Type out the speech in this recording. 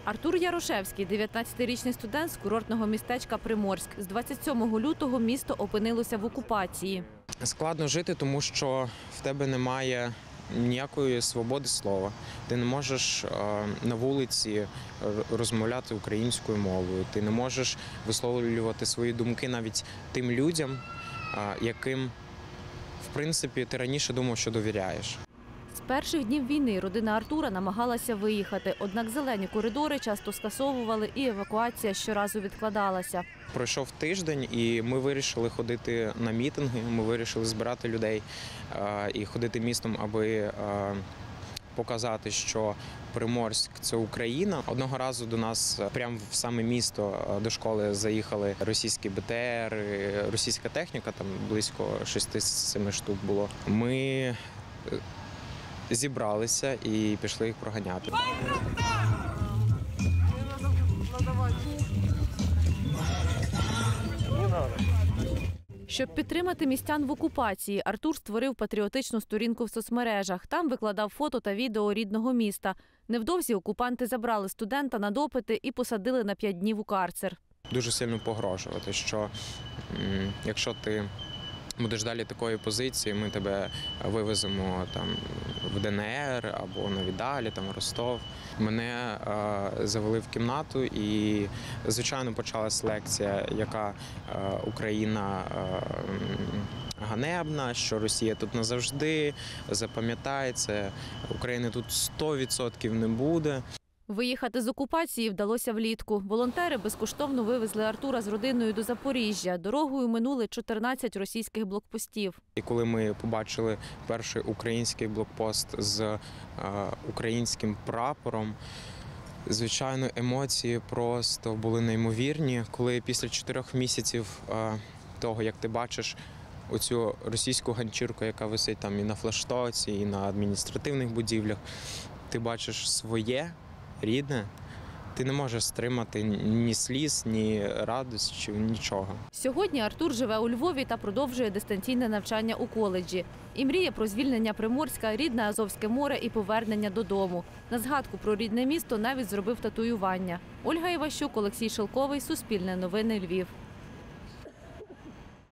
Артур Ярошевський – 19-річний студент з курортного містечка Приморськ. З 27 лютого місто опинилося в окупації. Складно жити, тому що в тебе немає ніякої свободи слова. Ти не можеш на вулиці розмовляти українською мовою. Ти не можеш висловлювати свої думки навіть тим людям, яким, в принципі, ти раніше думав, що довіряєш. З перших днів війни родина Артура намагалася виїхати, однак зелені коридори часто скасовували і евакуація щоразу відкладалася. Пройшов тиждень і ми вирішили ходити на мітинги, ми вирішили збирати людей і ходити містом, аби показати, що Приморськ – це Україна. Одного разу до нас прямо в саме місто до школи заїхали російські БТР, російська техніка, там близько 6-7 штук було. Ми зібралися і пішли їх проганяти. Щоб підтримати містян в окупації, Артур створив патріотичну сторінку в соцмережах. Там викладав фото та відео рідного міста. Невдовзі окупанти забрали студента на допити і посадили на 5 днів у карцер. Дуже сильно погрожувати, що якщо ти будеш далі такої позиції, ми тебе вивеземо там в ДНР або на Віддалі, там в Ростов. Мене завели в кімнату і, звичайно, почалась лекція, яка Україна ганебна, що Росія тут назавжди, запам'ятай це, України тут 100% не буде. Виїхати з окупації вдалося влітку. Волонтери безкоштовно вивезли Артура з родиною до Запоріжжя. Дорогою минули 14 російських блокпостів. І коли ми побачили перший український блокпост з українським прапором, звичайно, емоції просто були неймовірні. Коли після 4 місяців того, як ти бачиш оцю російську ганчірку, яка висить там і на флагштоці, і на адміністративних будівлях, ти бачиш своє, рідне, ти не можеш стримати ні сліз, ні радощів, нічого. Сьогодні Артур живе у Львові та продовжує дистанційне навчання у коледжі. І мріє про звільнення Приморська, рідне Азовське море і повернення додому. На згадку про рідне місто навіть зробив татуювання. Ольга Іващук, Олексій Шелковий, Суспільне новини, Львів.